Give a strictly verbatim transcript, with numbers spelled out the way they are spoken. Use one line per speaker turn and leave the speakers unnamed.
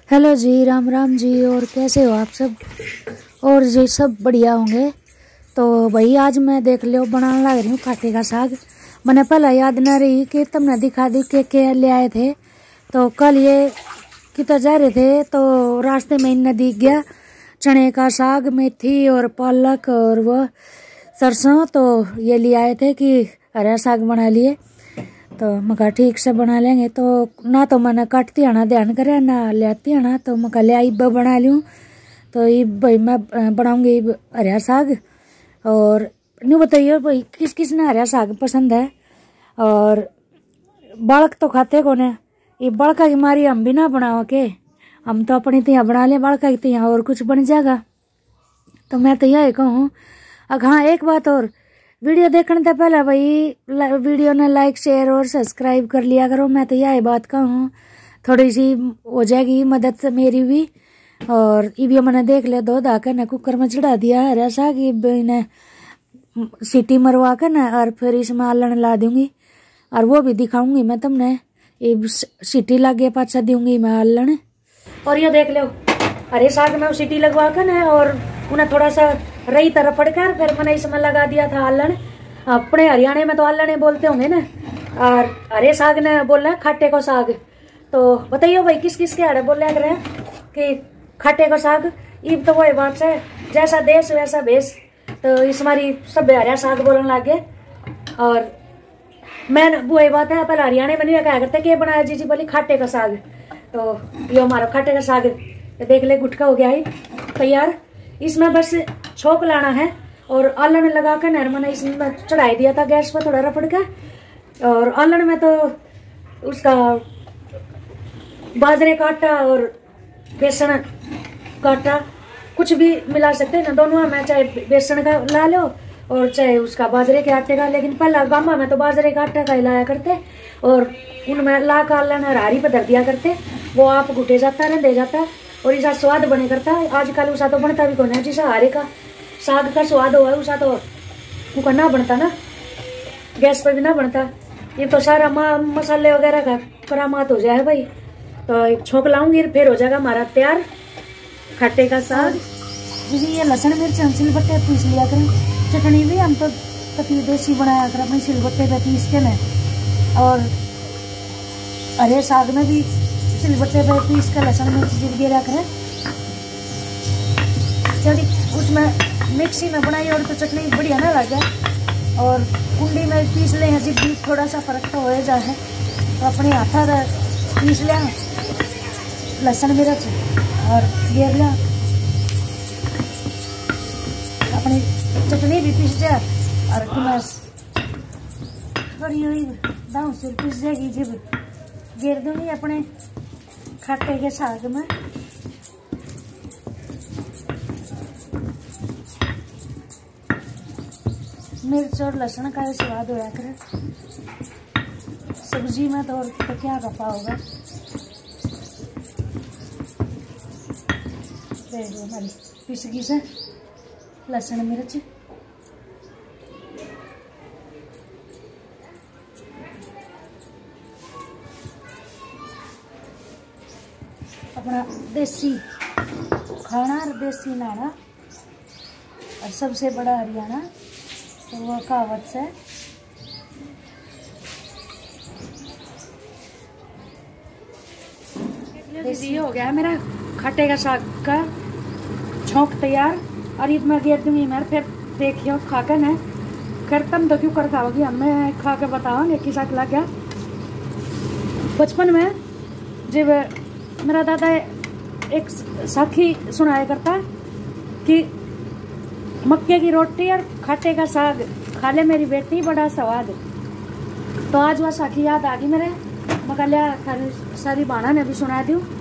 Hello जी, राम राम जी। और कैसे हो आप सब? और जी सब बढ़िया होंगे। तो भाई आज मैं देख लो बनाने लग रही हूँ खाटे का साग। मैंने पहले याद न रही कि तुमने दिखा दी के के ले आए थे। तो कल ये किधर जा रहे थे तो रास्ते में इन्हें दिख गया चने का साग, मेथी और पालक और वो सरसों। तो ये ले आए थे कि हरा साग बना लिए। तो मका ठीक से बना लेंगे। तो ना तो मैंने काटती आना ध्यान करे ना ले आती आना, तो मका ले आई बना लूँ। तो ये भाई मैं बनाऊंगी हरा साग। और न्यू बताइए भाई किस किस ने हरा साग पसंद है। और बालक तो खाते कौन है, ये बड़का की मारी हम भी ना बनाओ के, हम तो अपनी तिया बना लें, बड़का की तिया और कुछ बन जाएगा। तो मैं तो यही कहूँ। अब हाँ एक बात और, वीडियो देखने से पहले भाई वीडियो ने लाइक शेयर और सब्सक्राइब कर लिया करो। मैं तो यही बात कहूँ, थोड़ी सी हो जाएगी मदद मेरी भी। और ये भी मैंने देख लिया, दो धाकर ने कुकर में चढ़ा दिया है ऐसा कि इन्हें सीटी मरवा कर ना और फिर इसमें आलन ला दूंगी। और वो भी दिखाऊंगी मैं तुमने, ये सीटी लगे पाछा दूंगी मैं आलन। और ये देख लो हरे साग में सीटी लगवा कर ना और उन्हें थोड़ा सा रही तरफ फड़कर फिर मैंने इसमें लगा दिया था आलन। अपने हरियाणा में तो आलन बोलते होंगे ना, और हरे साग ने बोला खाटे को साग। तो बताइए भाई किस किस के हरे बोले कर कि खाटे को साग। ये तो वही बात है, जैसा देश वैसा भेष। तो इस मारी सब हरा साग बोलने लगे। और मैं वही बात है, पहले हरियाणा में नहीं कहा करते कि बनाया जी जी बोली खाटे का साग। तो ये हमारा खाटे का साग देख ले गुटका हो गया है तैयार। इसमें बस छोंक लाना है और आलन लगा कर नर मैंने इसमें चढ़ाई दिया था गैस पर थोड़ा रफड़ का। और आलन में तो उसका बाजरे का आटा और बेसन का आटा कुछ भी मिला सकते हैं ना, दोनों में चाहे बेसन का ला लो और चाहे उसका बाजरे के आटे का। लेकिन पहला गामा में तो बाजरे का आटा का ही लाया करते और उनमें ला का आलन हरारी पर धर दिया करते, वो आप घुटे जाता रह दे जाता और इसका स्वाद बने करता है। आजकल उसा तो बनता भी कौन है, जिसा हारे का साग का स्वाद हो उसा तो उनका ना बनता ना, गैस पर भी ना बनता। ये तो सारा मसाले वगैरह का करामात हो जाए भाई। तो छोंक लाऊंगी फिर हो जाएगा हमारा तैयार खट्टे का साग। जी ये लहसुन मिर्च हम सिलबट्टे पीस लिया करें, चटनी भी हम तो कभी देसी बनाया कर अपने सिलबट्टे पे पीस के न। और हरे साग में भी सिलबट्टे पे पीस कर लहसुन मिर्च जीर गिरा करें। चलिए उसमें मिक्सी में बनाई और तो चटनी बढ़िया ना लगे। और कुंडी में पीस ले हैं, जिब भी थोड़ा सा फर्क तो हो जाए। तो अपने हाथा पीस लिया लहसुन मिर्च और गिर लिया, अपनी चटनी भी पीस जाए। और थोड़ी हुई दाऊ से पीस जाएगी, जब गिर दूंगी अपने खाटे के साग में। मिर्च और लहसुन का स्वाद होया करे सब्जी में, तो और तो क्या गपा होगा। देखो हमारी पिसगी से लहसुन मिर्च। अपना देसी खाना और देसी नाना और सबसे बड़ा हरियाणा, तो वो कहावत से देसी हो गया मेरा खट्टे का साग का छोंक तैयार। और इसमें गिर दूंगी मैं, फिर देखियो खा कर न फिर तुम तो क्यों कर खाओगी, हमें खा के बताओ कि साग लग गया। बचपन में जब मेरा दादा एक साखी सुनाया करता कि मक्के की रोटी और खट्टे का साग खा ले मेरी बेटी बड़ा स्वाद। तो आज वह साखी याद आ गई मेरे, मैं लिया सारी बाणा ने भी सुना दूँ।